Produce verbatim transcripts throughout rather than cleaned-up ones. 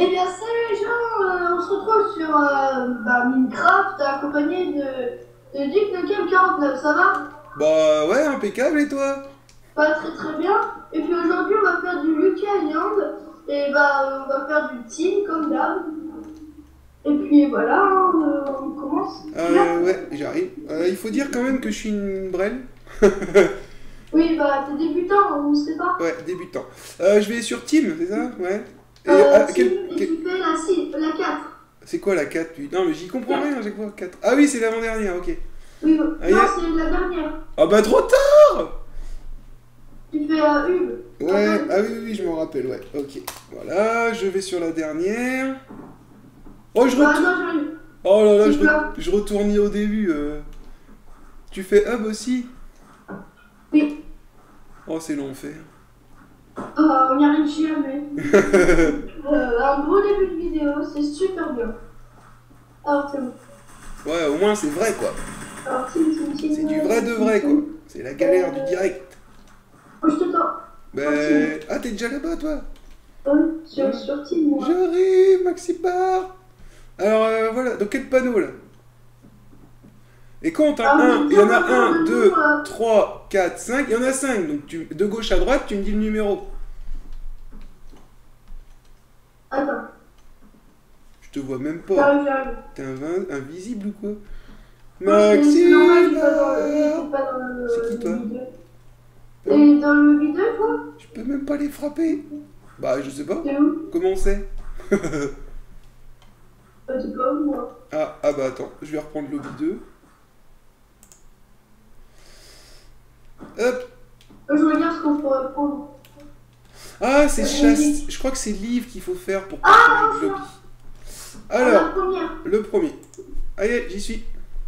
Eh bien, salut les gens, euh, on se retrouve sur euh, bah, Minecraft accompagné de, de Duc Nukem quarante-neuf, ça va? Bah ouais, impeccable et toi? Pas très très bien. Et puis aujourd'hui, on va faire du Lucky Island. Et bah, on va faire du team comme d'hab. Et puis voilà, hein, euh, on commence. Tu là? Euh, ouais, j'arrive. Euh, il faut dire quand même que je suis une brêle. Oui, bah, t'es débutant, on ne sait pas. Ouais, débutant. Euh, je vais sur Team, c'est ça? Ouais. Et Euh, ah, quel, team, et quel- tu fais la, six, la quatre. c'est quoi la quatre lui? Non, mais j'y comprends quatre. rien à chaque fois. quatre. Ah oui, c'est l'avant-dernière, ok. Oui, Ah, non, y a- c'est la dernière. ah bah trop tard! Tu fais euh, Hub. Ouais, ah oui, oui, oui, je m'en rappelle, ouais. Ok. Voilà, je vais sur la dernière. Oh, je Bah, retourne. non, j'arrive. Oh là là, Tu je, peux. re- je retourne au début. euh. Tu fais hub aussi? Oui. Oh, c'est l'enfer. Ah, on n'y arrive jamais. Euh, un beau début de vidéo, c'est super bien. Alors, c'est bon. Ouais, au moins c'est vrai quoi. Alors, team, team, team. C'est du vrai de vrai quoi. C'est la galère du direct. Oh, je t'attends. Ben. Ah, t'es déjà là-bas toi? Oh, sur, Ouais. sur team, moi. J'arrive, Maxi Bar. Alors euh, voilà, dans quel panneau là? Et compte, hein, Ah, un, mais il y en a tiens, un, de deux, nous, euh, trois, quatre, cinq, il y en a cinq. Donc tu, de gauche à droite, tu me dis le numéro. Attends, Je te vois même pas. j'arrive, j'arrive. T'es inv- invisible ou quoi? Non, c'est c'est Maxi normal, il est pas dans le, il Bar. est pas dans le, C'est qui toi? le vidéo. T'es dans le vidéo, toi? Je peux même pas les frapper. Bah je sais pas. T'es où? Comment on sait? Bah, t'es pas où, moi? Ah, ah bah attends, je vais reprendre lobby deux. Hop. Euh, Je regarde ce qu'on pourrait prendre. Ah, c'est Euh, chasse. oui. Je crois que c'est livre qu'il faut faire pour Ah, changer de enfin. lobby. Ah, la Alors, première. le premier. Allez, j'y suis.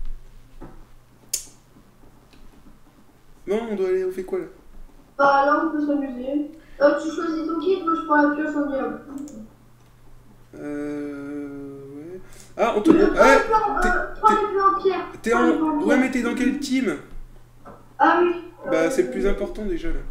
Non, on doit aller, on fait quoi là? Bah, là, on peut s'amuser. Euh, tu choisis ton kit, moi, je prends la pioche en diable. Euh. Ouais. Ah, on te. Euh, Ouais, prends les plans, t'es- euh, prends les plans en pierre. t'es Prends les plans en. en Ouais, pierre. mais t'es dans quel team? Ah oui. Bah, Euh, c'est le plus important déjà là.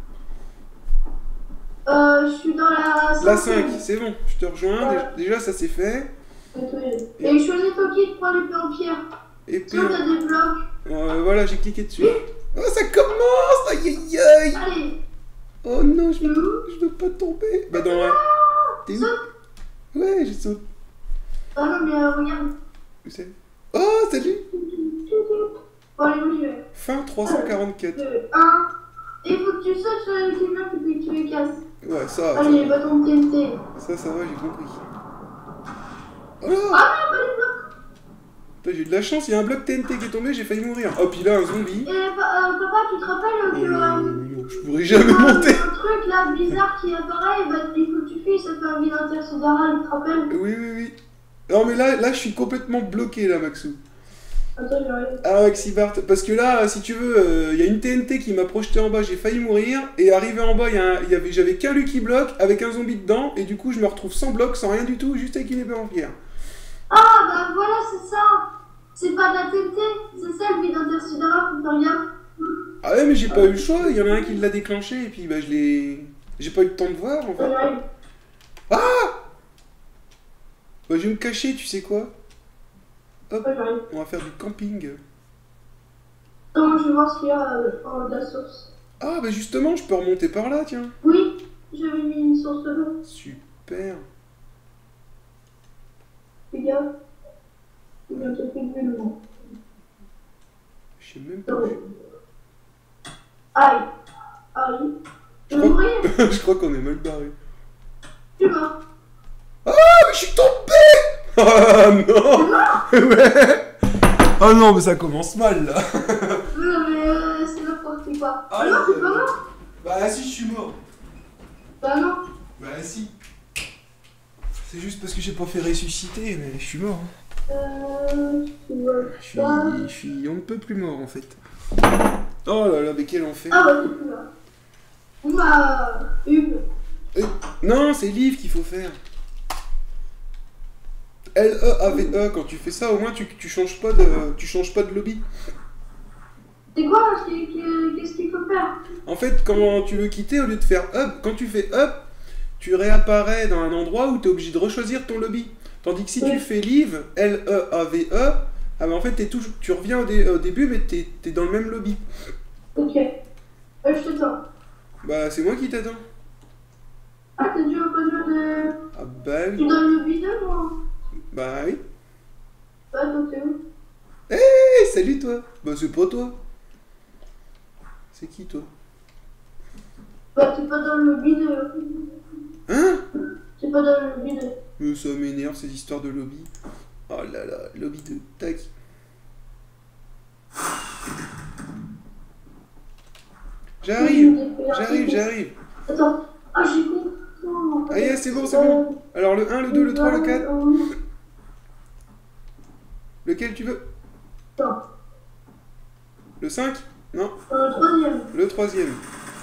Euh, je suis dans la La cinquième. cinq, c'est bon, je te rejoins. Ouais. Déjà, déjà, ça c'est fait. Et choisis ton kit, prends les plans en pierre. Et puis. Soit t'as des blocs. Euh, voilà, j'ai cliqué dessus. Oh, ça commence! Aïe aïe aïe! Allez, Oh non, je tu es veux, où? je veux pas tomber. Bah, dans la. T'es où? Saute. Ouais, j'ai sauté. Ah non, mais euh, regarde. Où c'est? Oh, salut! Bon, allez, où je vais? Fin trois cent quarante-quatre. deux, un. Et il faut que tu sautes sur les camions et puis que tu les casses. Ouais, ça, ça, Allez, bâton de T N T. ça, ça va, j'ai compris. Oh là! Ah non, pas les blocs. Putain, j'ai eu de la chance, il y a un bloc T N T qui est tombé, j'ai failli mourir. Oh, puis là, un zombie. Et pa- euh, papa, tu te rappelles Oh que. non, euh, non, je pourrais jamais Euh, monter. Le truc là bizarre qui apparaît, bah, il faut que tu fuis, ça fait un vide intersidéral, tu te rappelles? Oui, oui, oui. Non, mais là, là, je suis complètement bloqué, là, Maxou. Attends, j'arrive. Ah, Maxi Bart, parce que là, si tu veux, euh, il y a une T N T qui m'a projeté en bas, j'ai failli mourir, et arrivé en bas, il y a un- il y avait, j'avais qu'un Lucky Block avec un zombie dedans, et du coup, je me retrouve sans bloc, sans rien du tout, juste avec une épée en pierre. Ah bah voilà, c'est ça! C'est pas de la T N T, c'est ça le vide intersidéral, faut faire gaffe. Ah ouais, mais j'ai pas eu le choix, il y en a un qui l'a déclenché, et puis bah, je l'ai. J'ai pas eu le temps de voir, en Attends, fait. j'arrive. Bah, je vais me cacher, tu sais quoi? Hop, Attends, j'arrive. on va faire du camping. Attends, je vais voir ce qu'il y a euh, en de la source. Ah, bah justement, je peux remonter par là, tiens. Oui, j'avais mis une source de l'eau. Super. Fais gaffe. Il vient te faire de l'eau. Je sais même pas. Oh. Aïe. Aïe. Je Je vais crois- mourir. je crois qu'on est mal barré. Tu es mort. Ah, mais je suis tombé! Ah non! Ouais! Ah non, mais ça commence mal là! Non mais euh, c'est n'importe quoi. Ah, Ah non, oui, c'est pas euh, mort. Bah si, je suis mort. Bah non. Bah si. C'est juste parce que j'ai pas fait ressusciter, mais je suis mort. hein. Euh. Tu vois Je suis, pas. je suis, on ne peut plus mort en fait. Oh là là, mais quel enfer. Ah bah t'es plus là. Bah. Hub. Eh, non, c'est livre qu'il faut faire. L E A V E, quand tu fais ça, au moins tu, tu changes pas de, tu changes pas de lobby. C'est quoi? Qu'est-ce qu'il faut faire? En fait, quand tu veux quitter, au lieu de faire up, quand tu fais up, tu réapparais dans un endroit où tu es obligé de rechoisir ton lobby. Tandis que si Oui. tu fais Leave, L E A V E, ah ben en fait, t'es toujours, tu reviens au, dé- au début, mais tu es dans le même lobby. Ok. Euh, je t'attends. Bah, c'est moi qui t'attends. Ah, t'as déjà pas besoin de... Ah bah Tu oui. donnes le bidon, moi? Bah oui. Bah, toi, t'es où? Hé, salut toi. Bah, c'est pas toi. C'est qui toi? Bah, t'es pas dans le bidon. Hein? T'es pas dans le bidon. Mais ça m'énerve ces histoires de lobby. Oh là là, lobby de tac. J'arrive, j'arrive, j'arrive. Attends. Ah, j'ai compris. Ah yeah, c'est bon, c'est bon. Alors le un, le deux, le trois, le quatre. Lequel tu veux? Attends. Le cinq? Non, Euh, le troisième. le troisième.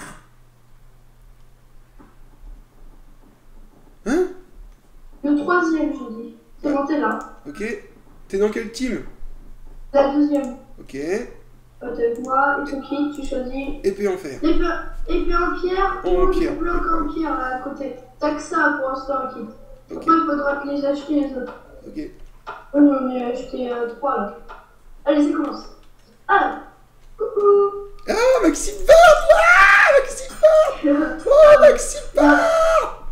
Hein? Le troisième, je dis. C'est Ouais. bon, t'es là. Ok. T'es dans quel team? La deuxième. Ok. Euh, t'es avec moi, et ton kit, tu choisis. Épée en fer. Et puis, et puis en pierre, En tu pierre. blocs en pierre là à côté. T'as que ça pour l'instant, un kit. Ok. Après, il faudra te les acheter les autres. Ok. Oui, on en a acheté euh, trois là. Allez, ça commence. Alors, coucou. Ah, Maxime Bard! Ah, Maxime Bard! Oh, Maxime Bard!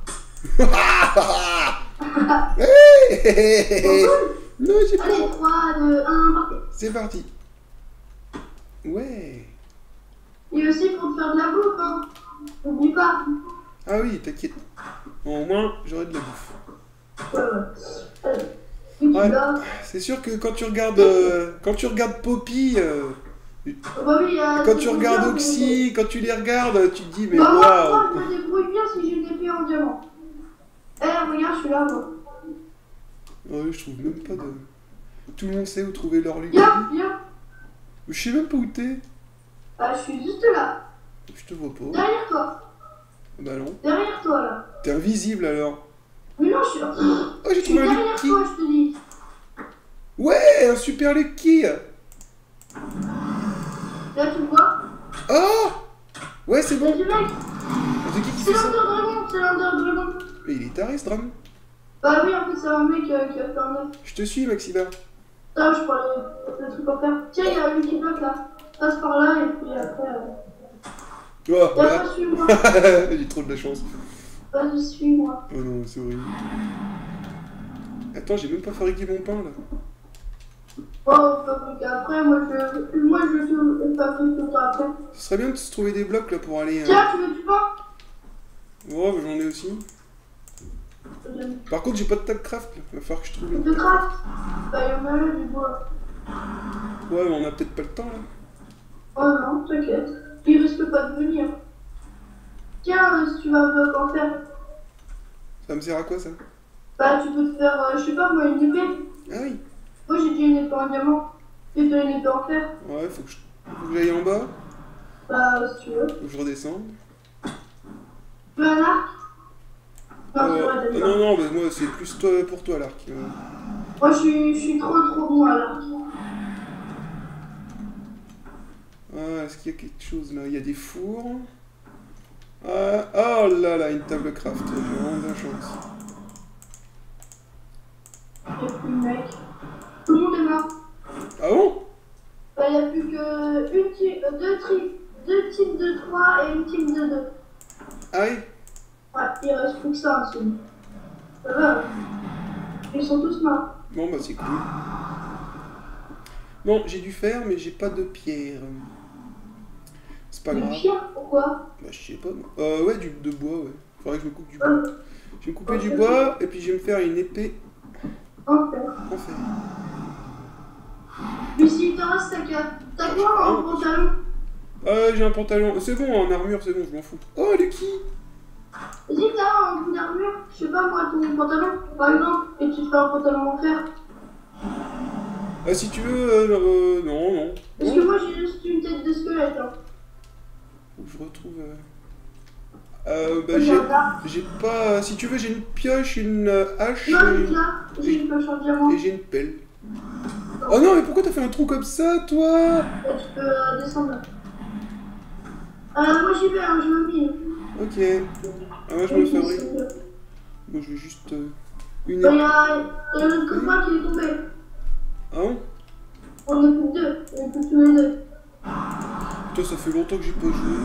Hey, hey, hey, hey. Non, j'ai pas. Allez, trois, deux, un, partez. C'est parti. Ouais. Et aussi pour te faire de la bouffe, hein. N'oublie pas. Ah oui, t'inquiète. Bon, au moins, j'aurai de la bouffe. Ouais, ouais. Allez. Oui, Ouais. là. C'est sûr que quand tu regardes, euh, quand tu regardes Poppy, euh, Oh, bah oui, euh, quand c'est tu pour regardes ça, Oxy, quand tu les regardes, tu te dis mais Bah, moi, waouh. moi, je me débrouille bien si j'ai une épée en diamant. Eh, regarde, je suis là, moi. Ouais, je trouve même pas de. Tout le monde sait où trouver leur lutte. Viens, viens. Je sais même pas où t'es. Ah, je suis juste là. Je te vois pas. Derrière toi. Bah non. Derrière toi, là. T'es invisible alors. Mais non, je suis là. Oh, j'ai Je suis trouvé un derrière Lucky. toi, je te dis. Ouais, un super Lucky. Là, tu le vois. Oh. Ouais, c'est Il y bon. a du mec. C'est qui qui C'est fait ça? l'Under Dragon, c'est l'Under Dragon. Mais il est taré ce drame. Bah oui, en fait, c'est un mec euh, qui a fait un œuf. Je te suis, Maxiba. Ah, je prends le, le truc à faire. Tiens, il y a un Lucky Block là. Passe par là et puis après. Euh... Oh, Là, voilà. pas suis-moi. J'ai trop de la chance. Vas-y, suis-moi. Oh non, c'est horrible. Attends, j'ai même pas fabriqué mon pain là. Oh, fabrique après, moi je. Moi je te fabrique tout ça après. Ce serait bien de se trouver des blocs là pour aller. hein. Tiens, tu veux du pain? Oh, bah, j'en ai aussi. Par contre, j'ai pas de table craft là. Va falloir que je trouve. Tu te craft? Bah, il y en a là du bois. Ouais, mais on a peut-être pas le temps là. Oh non, t'inquiète. Il risque pas de venir. Tiens, euh, si tu vas bloc en fer, Ça me sert à quoi ça? bah tu peux te faire, euh, je sais pas moi, une épée. Ah oui. Moi j'ai déjà une épée en diamant. Tu as une épée en fer. Ouais, faut que je- faut que j'aille en bas. Bah, si tu veux. Faut que je redescende. Tu veux un arc? Non, c'est Euh, vrai, ah t'as non, non, bah, moi c'est plus toi, pour toi l'arc. euh. Moi je suis, je suis trop trop bon à l'arc. Ah, est-ce qu'il y a quelque chose là? Il y a des fours. Ah, oh là là, une table craft. J'ai vraiment de la chance. Y'a plus de mec. Tout le monde est mort. Ah bon? Bah, y'a plus que une team, euh, deux, tri, deux teams de trois et une team de deux. Ah oui? Ouais, il reste plus que ça en dessous. Ça va. Ils sont tous morts. Bon, bah c'est cool. Bon, j'ai du fer, mais j'ai pas de pierre. C'est pas Mais grave. pire, pourquoi? Bah, je sais pas. moi. Euh, ouais, du, de bois, ouais. Faudrait que je me coupe du bois. Euh, Je vais me couper du bois, et puis je vais me faire une épée en fer. en fer. Mais s'il te reste, t'as qu'à. T'as quoi en pantalon? Ah, j'ai un pantalon. C'est bon, en armure, c'est bon, je m'en fous. Oh, Lucky! Vas-y, t'as un coup d'armure, je sais pas moi, ton pantalon, par exemple, et tu te fais un pantalon en fer. Ah, si tu veux, euh, euh, non, non. Parce que moi j'ai juste une tête de squelette. Hein. Faut que je retrouve. Euh, euh bah, J'ai j'ai. un arc. J'ai pas. Si tu veux, j'ai une pioche, une euh, hache Non, et, juste là, j'ai une pioche en diamant. et j'ai une pelle. Oh non, mais pourquoi t'as fait un trou comme ça, toi? Et tu peux euh, descendre là. Euh, moi j'y vais, hein, je me mets. Ok. Ah, moi, je me le fabrique. fabrique. Moi je vais juste euh, une Il y épée. a, il y a notre copain qui est tombé. Ah bon? On est plus que deux. On est plus tous les deux. Putain, ça fait longtemps que j'ai pas joué.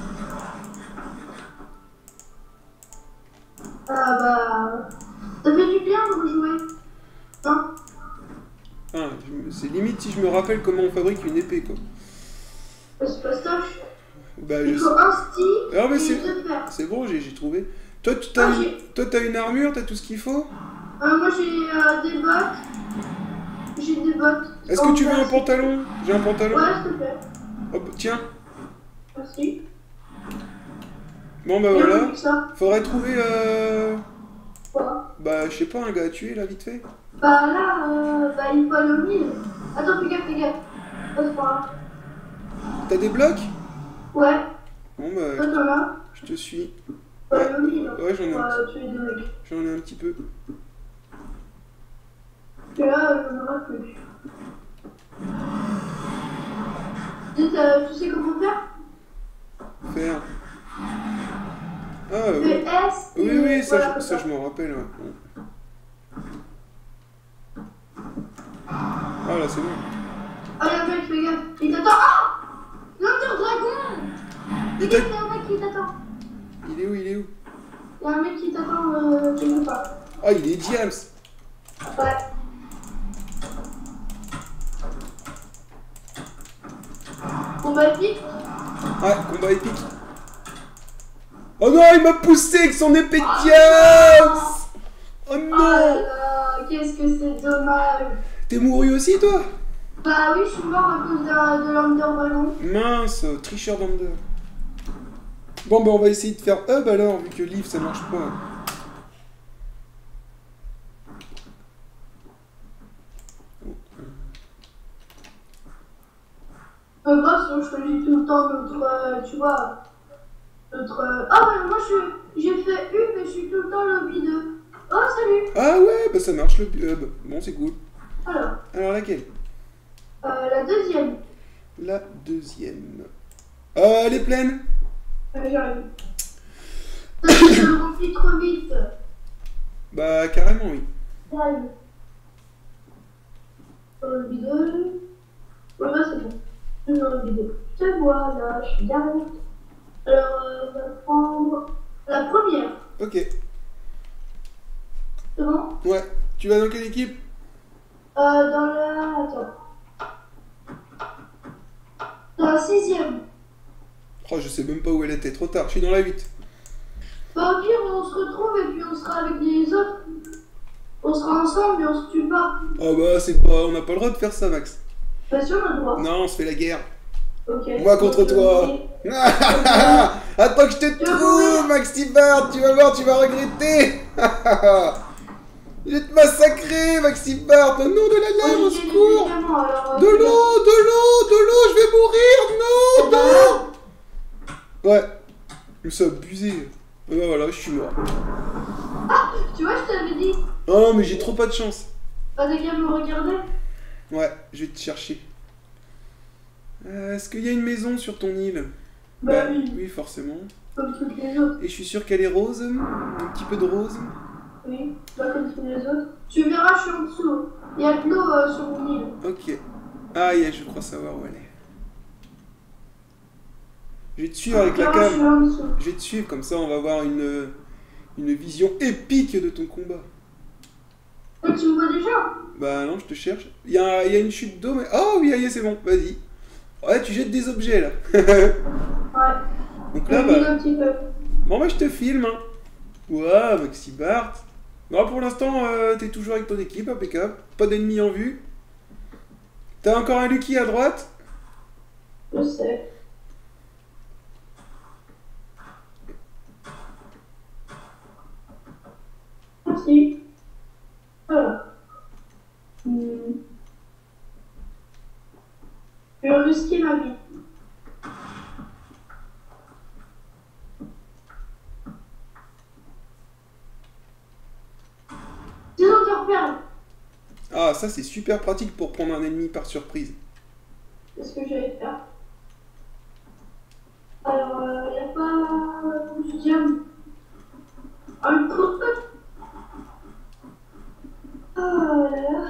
Ah bah. Ça fait du bien de rejouer. Hein? Ah, je- c'est limite si je me rappelle comment on fabrique une épée quoi. C'est fastoche. Bah je Il sais. faut un stick Ah mais et c'est deux fers. c'est bon, j'ai j'ai trouvé. Toi tu Ah, t'as j'ai- une... Toi t'as une armure, t'as tout ce qu'il faut? Euh, moi j'ai euh, des bottes. J'ai des bottes. Est-ce en que tu veux un plastique. pantalon? J'ai un pantalon. Ouais, s'il te plaît. Hop, tiens. Merci. Bon bah Et voilà. on fait ça. Faudrait trouver euh... Quoi? Bah je sais pas, un gars à tuer là vite fait. Bah là, euh, bah il faut aller au mille. Attends, fais gaffe, fais gaffe. Oh, c'est pas grave. T'as des blocs? Ouais, Bon bah toi t'en as. je te suis. Faut aller au mille. Ouais, j'en ai un Pour euh, tuer des mecs. J'en ai un petit peu. Et là, euh, j'en aurai plus. Tu sais, tu sais comment faire? Faire. Ah oui. Fais S. Oui, et oui, ça, voilà, je, comme ça je m'en rappelle. Ouais. Bon. Ah là c'est bon. Ah, y'a un mec, fais gaffe. Il t'attend. Ah! L'Under Dragon! Il Fais t'a- gaffe, y'a un mec qui t'attend. Il est où? Il est où? Y'a un mec qui t'attend, euh, quelque part. Ah il est Diams. Ouais. Combat épique. Ouais, combat épique. Oh non, il m'a poussé avec son épée de Diams. Oh Oh là non. là, qu'est-ce que c'est dommage. T'es mouru aussi toi? Bah oui, je suis mort à cause de, de l'Under Dragon. Mince, tricheur d'Under. Bon bah on va essayer de faire hub alors, vu que Liv ça marche pas. Pas grave, sinon je choisis tout le temps notre, euh, tu vois, notre... euh, Ah ouais, moi je- j'ai fait une, mais je suis tout le temps lobby deux. Oh, salut. Ah ouais, bah ça marche le hub. Bon c'est cool. Alors, Alors laquelle? euh, la deuxième. La deuxième. Euh, elle est pleine. Euh, J'arrive. Ça se remplit trop vite. Bah carrément oui. J'arrive. Sur le lobby deux. Ouais, bah c'est bon. Je suis dans le lobby deux. Te voilà, je suis derrière. Alors, euh, on va prendre la première. Ok. C'est bon? Ouais. Tu vas dans quelle équipe? Euh, dans la... Attends. Dans la sixième. Oh je sais même pas où elle était, trop tard. Je suis dans la huit. Bah au pire, on se retrouve et puis on sera avec les autres. On sera ensemble et on se tue pas. Oh bah c'est pas... On n'a pas le droit de faire ça Max. Bien sûr, on a le droit. Non, on se fait la guerre. Ok. Moi contre Donc, toi. ok. Attends que je te Tu vas trouve, mourir. Maxi Bart, tu vas voir, tu vas regretter. Je vais te massacrer, Maxi Bart, au nom de la lame, Moi, au j'ai des secours. médicaments, alors, euh, De l'eau, de l'eau, de l'eau, je vais mourir, non, non. Ouais, mais c'est abusé. Et ben voilà, je suis mort. Tu vois, je t'avais dit. Oh non, mais j'ai trop pas de chance. Pas de qu'à me regarder. Ouais, je vais te chercher. Euh, Est-ce qu'il y a une maison sur ton île? Bah oui. Oui, forcément. Comme toutes les autres. Et je suis sûr qu'elle est rose, un petit peu de rose. Oui. Pas comme toutes les autres. Tu verras, je suis en dessous. Il y a de l'eau euh, sur mon île. Ok. Ah, yeah, je crois savoir où elle est. Je vais te suivre avec Tu la verras, je suis cam. en dessous. Je vais te suivre, comme ça on va avoir une, une vision épique de ton combat. Et tu me vois déjà? Bah non, je te cherche. Il y a, il y a une chute d'eau, mais... Oh oui, allez, c'est bon, vas-y. Ouais, tu jettes des objets, là. Ouais. Donc là, Je bah... un petit peu. Bon, bah, je te filme, hein. Ouah, Maxi Bart. Non, pour l'instant, euh, t'es toujours avec ton équipe, impeccable. Pas d'ennemis en vue. T'as encore un Lucky à droite. Je sais. Merci. Voilà. Hmm. Je vais risquer ma vie. Disons de repère. Ah, ça, c'est super pratique pour prendre un ennemi par surprise. C'est ce que j'allais faire. Alors, il euh, n'y a pas... Je dirais... Un coup. Oh là là.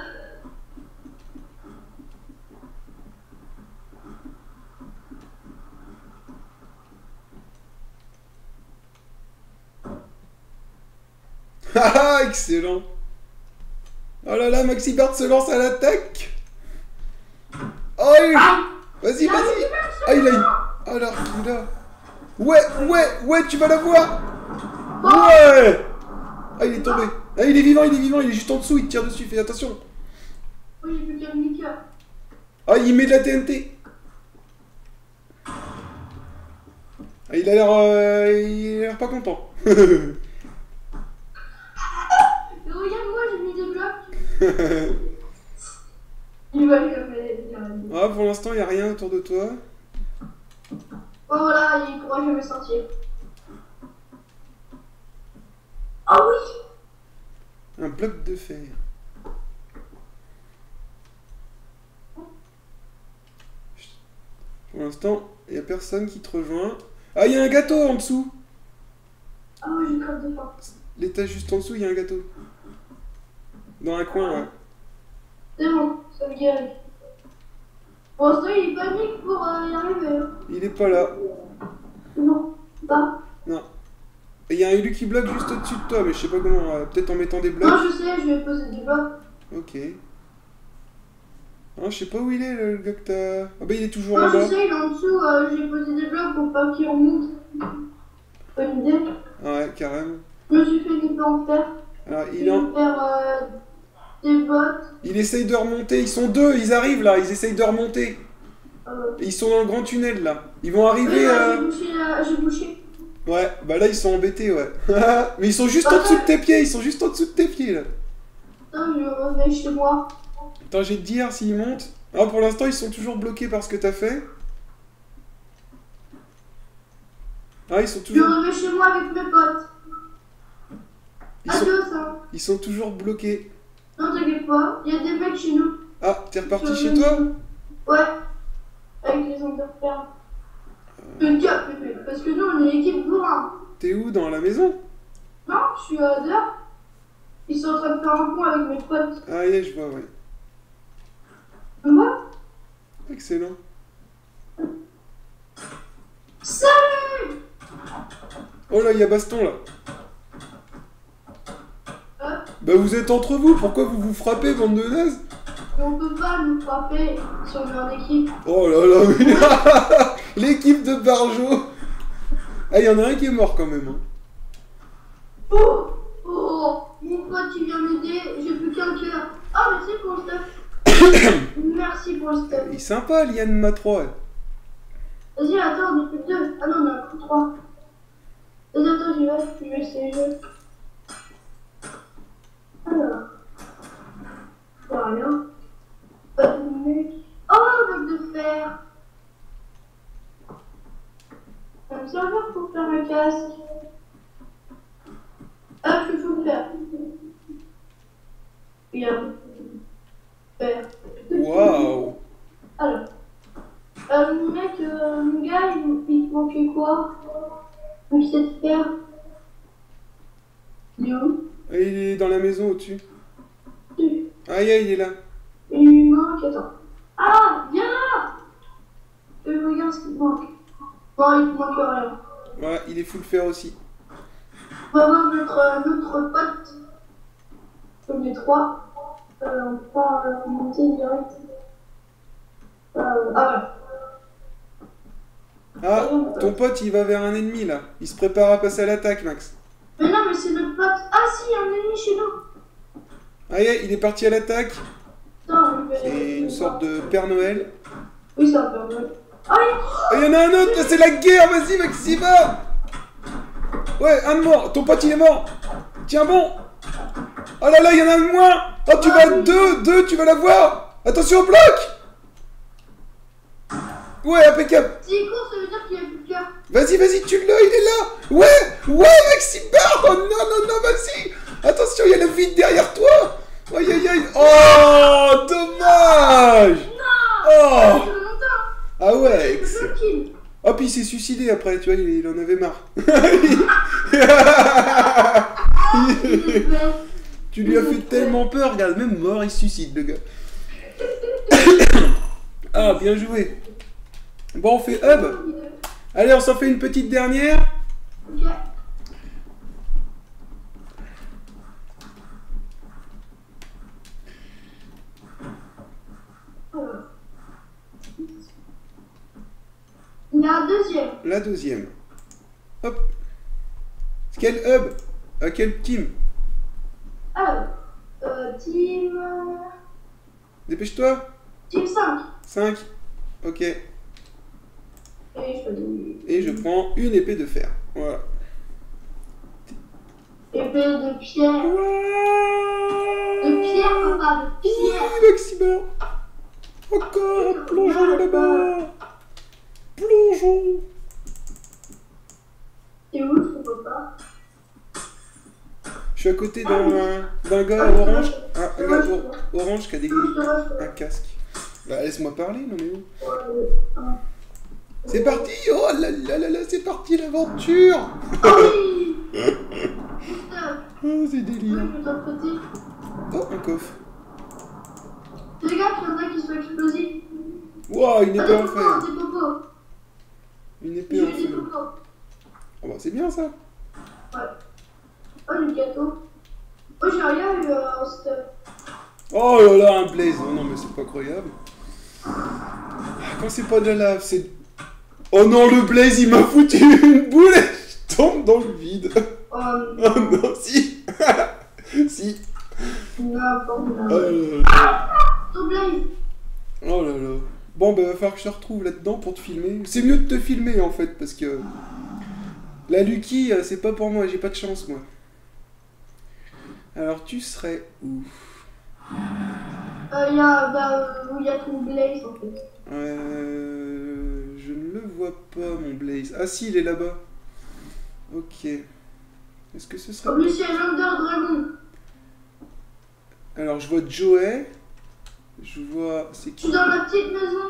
Ah, excellent. Oh là là, Maxibert se lance à l'attaque. Oh, il... Vas-y, vas-y. Ah, il a une... Ah, là, il a... Ouais, ouais, ouais, tu vas la voir. Ouais. Ah, il est tombé. Ah, il est vivant, il est vivant, il est juste en dessous, il te tire dessus, fais attention. Oui, j'ai plus qu'un Mika. Ah, il met de la T N T. Ah, il a l'air... Euh... Il a l'air pas content. Regarde-moi, j'ai mis des blocs. Il va jamais. Ah, pour l'instant, il n'y a rien autour de toi. Oh voilà, il pourra jamais sortir. Ah oui. Un bloc de fer. Pour l'instant, il n'y a personne qui te rejoint. Ah, il y a un gâteau en dessous. Ah oui, j'ai crève de faim. L'étage juste en dessous, il y a un gâteau. Dans un coin, ouais. C'est bon, ça me guérit. Pour l'instant, il est panique pour euh, y arriver. Il est pas là. Non, pas. Non. Et il y a un Lucky Block juste au-dessus de toi, mais je sais pas comment. euh, Peut-être en mettant des blocs. Non, je sais, je vais poser des blocs. Ok. Ah, je sais pas où il est, le gars que t'as... Ah bah il est toujours Non, en je bas. sais, il est en dessous. Euh, j'ai posé des blocs pour pas qu'il remonte. Bonne idée. Ah ouais, carrément. Je me suis fait des plans en fer. Alors, Je il, vais en... faire euh, des bottes. il essaye de remonter. Ils sont deux, ils arrivent là, ils essayent de remonter. Euh... Et ils sont dans le grand tunnel là. Ils vont Oui, arriver... là, euh... j'ai bouché, là, j'ai bouché. Ouais, bah là ils sont embêtés, ouais. Mais ils sont juste en Ah, dessous de tes pieds, ils sont juste en dessous de tes pieds là. Attends, je reviens chez moi. Attends, j'ai de dire s'ils montent. Ah, pour l'instant ils sont toujours bloqués par ce que t'as fait. Ah, ils sont Je toujours... reviens chez moi avec mes potes. Ils sont... Adios, hein. ils sont toujours bloqués. Non, t'inquiète pas, il y a des mecs chez nous. Ah, t'es reparti Je chez reviens toi? Ouais, avec les interferes. Le cap, Pépé, parce que nous, on est l'équipe bourrin. T'es où? Dans la maison? Non, je suis à dehors. Ils sont en train de faire un pont avec mes potes. Ah, yeah, je vois, ouais. Moi Excellent. Salut. Oh là, il y a baston là. Hein? Bah vous êtes entre vous, pourquoi vous vous frappez, bande de nazes? Mais on peut pas nous frapper si on est en équipe. Oh là là, mais... L'équipe de Barjo. Ah, il y en a un qui est mort quand même. Hein. Oh, oh, mon pote qui vient m'aider, j'ai plus qu'un cœur. Ah, merci pour le stuff. Merci pour le stuff. Il est sympa, Liane Ma trois. Ouais. Vas-y, attends, on est plus que deux. Ah non, on est plus que trois. Vas-y, attends, j'y vais. Je vais essayer de jouer. Alors. Voilà. Pas de mec. Oh, bloc de fer. Ça va me servir pour faire un casque. Ah, je faut le faire. Regarde. Faire. Waouh. Alors. Euh, mon mec, euh, mon gars, il, il te manquait quoi? Donc, il sait te faire. Il est où? Ah, il est dans la maison au-dessus. Il Ah, yeah, il est là. lui manque, attends. Ah, viens là! Je regarde ce qui te manque. Non, il te manque rien. Ouais, il est full fer aussi. On va voir notre, notre pote. On est trois. Euh, on va euh, monter direct. Euh, ah, voilà. Ah, ton pote, il va vers un ennemi, là. Il se prépare à passer à l'attaque, Max. Mais non, mais c'est notre pote. Ah, si, il y a un ennemi chez nous. Ah, yeah, il est parti à l'attaque. Non, je vais- C'est une sorte de Père Noël. Oui, c'est un peu vrai. Ah, il... Ah, il y en a un autre, là, c'est la guerre, vas-y, Max, y va. Ouais, un de mort. Ton pote, il est mort. Tiens, bon. Oh là là, il y en a un de moins. Oh, tu vas être deux, deux, tu vas l'avoir. Attention au bloc. Ouais, impeccable. S'il court, ça veut dire qu'il y a plus de cœur. Vas-y, vas-y, tu l'as, il est là. Ouais, ouais, Maxime Barre. Oh non, non, non, vas-y. Attention, il y a le vide derrière toi. Aïe, aïe, aïe. Oh, dommage. Non. Oh. Ça fait longtemps. Ah ouais, Je excellent. le kill. Oh, puis il s'est suicidé après, tu vois, il, il en avait marre. Ah, il est bête. Tu lui as fait tellement peur, regarde, même mort, il se suicide, le gars. Ah, bien joué. Bon, on fait hub. Allez, on s'en fait une petite dernière. Ok. Alors. Il y a un deuxième. La deuxième. Hop. Quel hub? À quel team? Alors, euh, team... Dépêche-toi. Team cinq. cinq. Ok. Et je choisis... Et je prends une épée de fer. Voilà. Épée de pierre. De pierre, papa, de pierre. Oui, Maxima. Encore, plongeons là-bas. Plongeons. Et où ton papa? Je suis à côté d'un d'un gars orange. Ah, un gars or- orange qui a des, un casque. Bah, laisse-moi parler, non mais où? C'est parti. Oh là là là là, c'est parti l'aventure. Ah oui. Oh, c'est Oui, délire. je t'en côté. Oh, un coffre. Fais gaffe, il y en a qui sont explosifs. Wow, une Ah, épée des en popos, fer. des popos. Une J'ai épée en eu des fer. popos. Oh bah c'est bien ça. Ouais. Oh, le gâteau. Oh, j'ai rien eu euh, en stuff. Oh là là, un blaze. Oh non mais c'est pas croyable. Quand c'est pas de la lave, c'est... Oh non, le blaze il m'a foutu une boule et je tombe dans le vide. Oh, Oh non, si. Si. n'importe Oh quoi. là là. Ton blaze. Oh là là. Bon bah va falloir que je te retrouve là-dedans pour te filmer. C'est mieux de te filmer en fait parce que... La Lucky, euh, c'est pas pour moi, j'ai pas de chance moi. Alors tu serais où? Euh, il y a, bah, euh, où il y a ton blaze en fait. Euh... Je ne le vois pas mon blaze. Ah si, il est là-bas. Ok. Est-ce que ce serait... En plus, il y a l'Under Dragon. Alors je vois Joey. Je vois... C'est Je qui? suis dans la petite maison.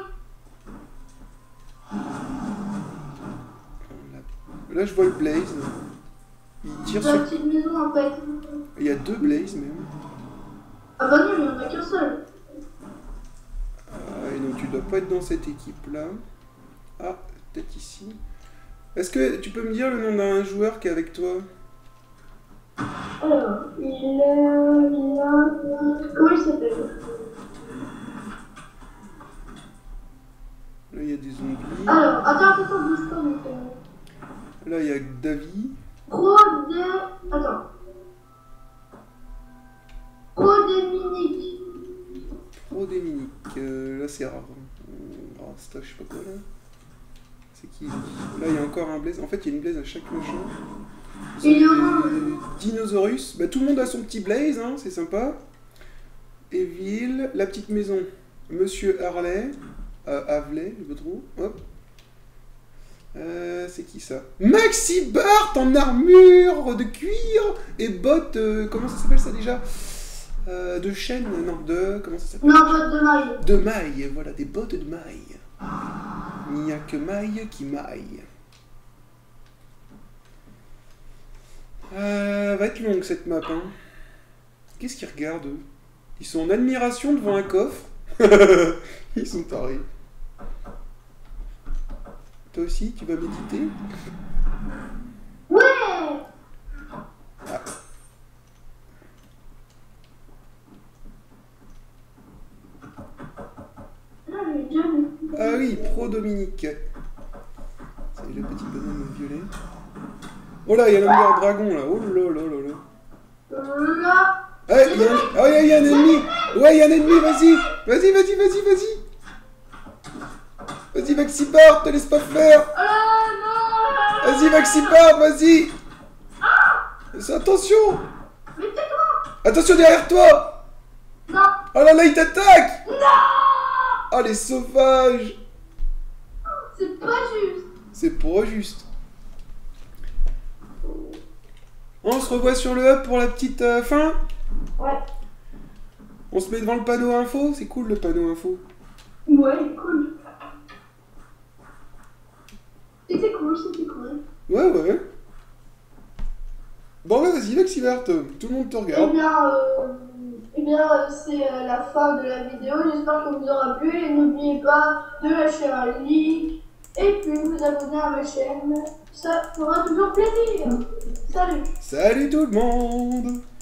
Là je vois le blaze. Il tire Dans la sur... petite maison en fait. Il y a deux blazes même. Ah bah non, il n'y en a qu'un seul. Ah, et donc tu dois pas être dans cette équipe-là. Ah, peut-être ici. Est-ce que tu peux me dire le nom d'un joueur qui est avec toi? Alors, il est... Il a... Comment il s'appelle? Là il y a des zombies. Alors, attends, attends, attends, bouge pas, donc... euh, Là il y a Davy. Pro de... Attends. Pro Dominique. Pro Dominique. Euh, là c'est rare. Oh, c'est je sais pas quoi là. C'est qui? Là il y a encore un blaze. En fait il y a une blaze à chaque machin. Il y a Euh, Dinosaurus. Bah, tout le monde a son petit blaze, hein, c'est sympa. Evil, la petite maison. Monsieur Harley. Euh, Havelet, je me trouve. Hop. Euh, c'est qui ça? Maxi Bart en armure de cuir et bottes. Euh, comment ça s'appelle ça déjà? Euh, de chaîne, non, de. Comment ça s'appelle? Non, botte de maille. De maille, voilà, des bottes de maille. Il n'y a que maille qui maille. Euh, va être longue cette map, hein. Qu'est-ce qu'ils regardent, eux? Ils sont en admiration devant un coffre. Ils sont tarés. Toi aussi, tu vas méditer? Ouais. Ah. Là, le jeune. Ah oui, Pro Dominique. C'est le petit bonhomme violet. Oh là, il y a l'Under Dragon là. Oh là là là là. Là. Ah, il y a un... oh, il y a- il y a un ennemi. Ouais, il y a un ennemi, vas-y. Vas-y, vas-y, vas-y, vas-y. Vas-y, Maxi Bart, te laisse pas faire. Ah non. Vas-y, Maxi Bart, vas-y. Attention. Mais tais-toi. Attention derrière toi. Non. Oh là là, il t'attaque. Non. Oh, les sauvages. C'est pas juste. C'est pas juste. On se revoit sur le hub pour la petite euh, fin. Ouais. On se met devant le panneau info. C'est cool le panneau info. Ouais, cool. C'était cool, c'était cool. Ouais, ouais. Bon, ouais, vas-y, Lexivert, tout le monde te Eh regarde. bien, euh, eh bien euh, c'est euh, la fin de la vidéo. J'espère que vous aura plu. Et n'oubliez pas de lâcher un like et puis vous abonner à ma chaîne. Ça fera toujours plaisir. Salut! Salut tout le monde!